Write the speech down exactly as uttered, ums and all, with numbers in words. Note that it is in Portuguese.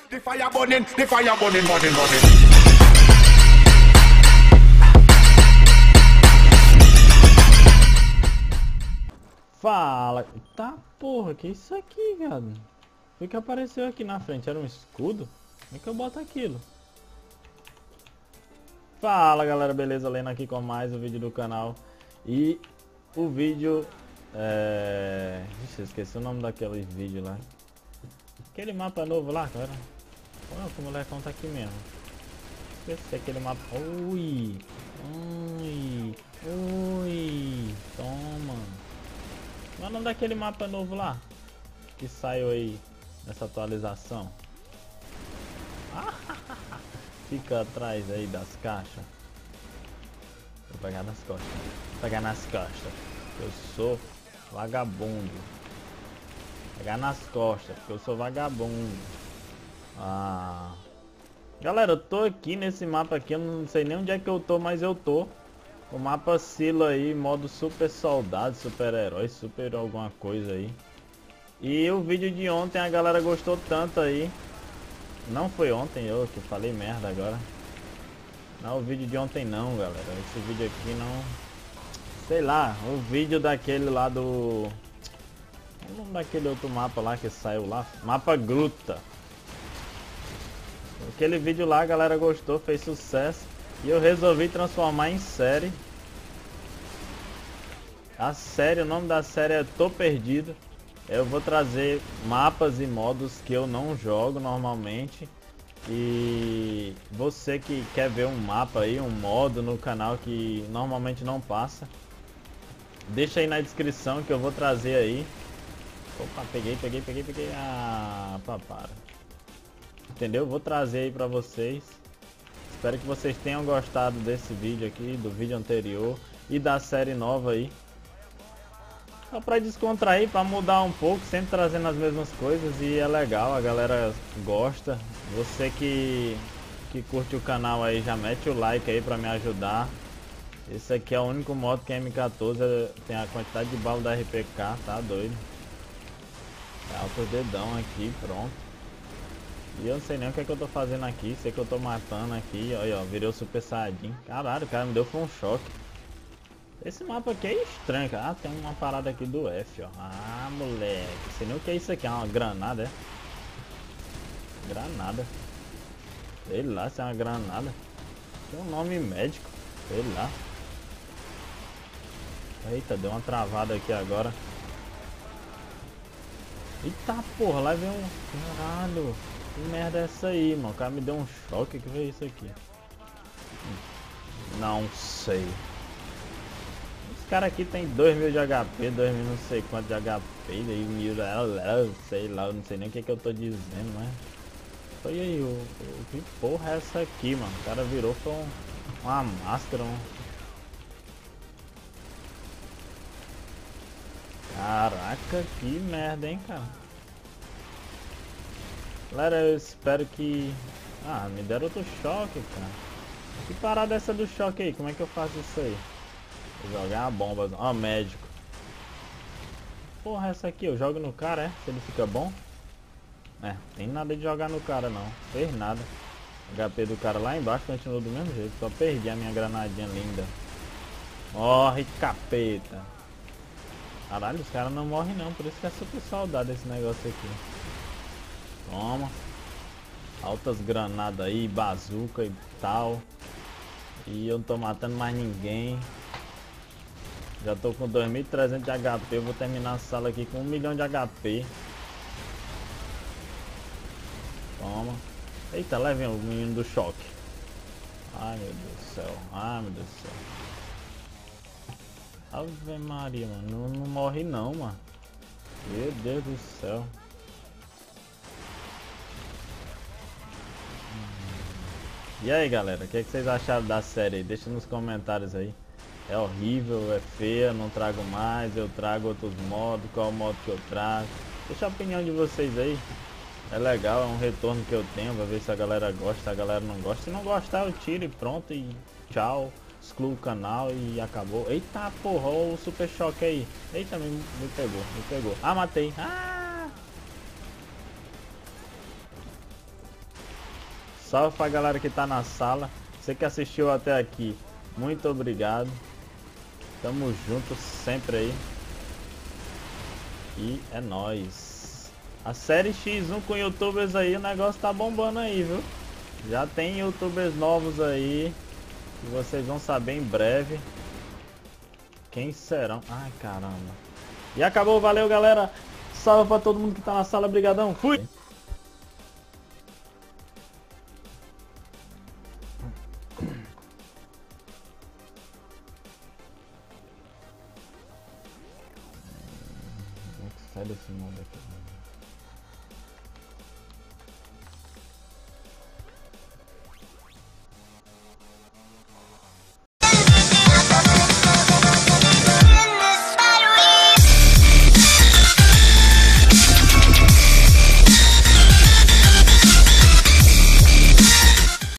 The fire burning, the fire burning, burning, burning. Fala, tá porra, que isso aqui, viado? O que apareceu aqui na frente? Era um escudo? Como é que eu boto aquilo? Fala galera, beleza? Lendo aqui com mais um vídeo do canal. E o vídeo é... Ixi, eu esqueci o nome daquele vídeo lá. Aquele mapa novo lá, cara. Olha que o molecão tá aqui mesmo. Esqueci aquele mapa. Ui! Ui! Ui! Toma! Qual é o nome daquele mapa novo lá? Que saiu aí nessa atualização. Fica atrás aí das caixas. Vou pegar nas costas. Vou pegar nas costas. Eu sou vagabundo. Vou pegar nas costas, porque eu sou vagabundo. Ah. Galera, eu tô aqui nesse mapa aqui. Eu não sei nem onde é que eu tô, mas eu tô. O mapa Silo aí, modo super soldado, super herói, super alguma coisa aí. E o vídeo de ontem a galera gostou tanto aí. Não foi ontem, eu que falei merda agora. Não, o vídeo de ontem não, galera. Esse vídeo aqui não... Sei lá, o vídeo daquele lá do... O nome daquele outro mapa lá que saiu lá. Mapa Gruta. Aquele vídeo lá a galera gostou, fez sucesso. E eu resolvi transformar em série. A série, o nome da série é Tô Perdido. Eu vou trazer mapas e modos que eu não jogo normalmente. E você que quer ver um mapa aí, um modo no canal que normalmente não passa, deixa aí na descrição que eu vou trazer aí. Opa, peguei, peguei, peguei, peguei. Ah, pá, para. Entendeu? Vou trazer aí pra vocês. Espero que vocês tenham gostado desse vídeo aqui, do vídeo anterior e da série nova aí. Só pra descontrair, pra mudar um pouco, sempre trazendo as mesmas coisas e é legal, a galera gosta. Você que, que curte o canal aí, já mete o like aí pra me ajudar. Esse aqui é o único modo que a M quatorze tem a quantidade de bala da R P K, tá doido? É alto dedão aqui, pronto. E eu não sei nem o que é que eu tô fazendo aqui, sei que eu tô matando aqui, olha, ó, virei o Super Saiyajin. Caralho, o cara me deu foi um choque. Esse mapa aqui é estranho, cara. Ah, tem uma parada aqui do F, ó. Ah, moleque, sei nem o que é isso aqui, é uma granada, é? Granada. Sei lá se é uma granada. Tem um nome médico, sei lá. Eita, deu uma travada aqui agora. Eita porra, lá vem um... Caralho. Que merda é essa aí, mano? O cara me deu um choque. Que veio isso aqui? Não sei. Esse cara aqui tem dois mil de H P, dois mil não sei quanto de H P, daí mil, sei lá, eu não sei nem o que, que eu tô dizendo, mas... Foi aí, o, o que porra é essa aqui, mano? O cara virou foi um, uma máscara, um... Caraca, que merda, hein, cara? Galera, eu espero que... Ah, me deram outro choque, cara. Que parada é essa do choque aí? Como é que eu faço isso aí? Vou jogar uma bomba. Ó, médico. Porra, essa aqui eu jogo no cara, é? Se ele fica bom? É, tem nada de jogar no cara não. Fez nada. O H P do cara lá embaixo continua do mesmo jeito. Só perdi a minha granadinha linda. Morre, capeta. Caralho, os caras não morrem não. Por isso que é super saudade esse negócio aqui. Toma. Altas granadas aí, bazuca e tal. E eu não tô matando mais ninguém. Já tô com dois mil e trezentos de H P. Eu vou terminar a sala aqui com um milhão de H P. Toma. Eita, levem o menino do choque. Ai meu Deus do céu. Ai meu Deus do céu. Ave Maria, mano. Não, não morre não, mano. Meu Deus do céu. E aí galera, o que, é que vocês acharam da série aí? Deixa nos comentários aí. É horrível, é feia, não trago mais, eu trago outros modos, qual modo que eu trago? Deixa a opinião de vocês aí. É legal, é um retorno que eu tenho, pra ver se a galera gosta, se a galera não gosta. Se não gostar eu tiro e pronto, e tchau. Excluo o canal e acabou. Eita porra, olha o super choque aí. Eita, me, me pegou, me pegou. Ah, matei. Ah! Salve pra galera que tá na sala. Você que assistiu até aqui, muito obrigado. Tamo junto sempre aí. E é nóis. A série X um com youtubers aí, o negócio tá bombando aí, viu? Já tem youtubers novos aí, que vocês vão saber em breve quem serão. Ai, caramba. E acabou, valeu, galera. Salve pra todo mundo que tá na sala, brigadão. Fui! Sai desse mundo aqui.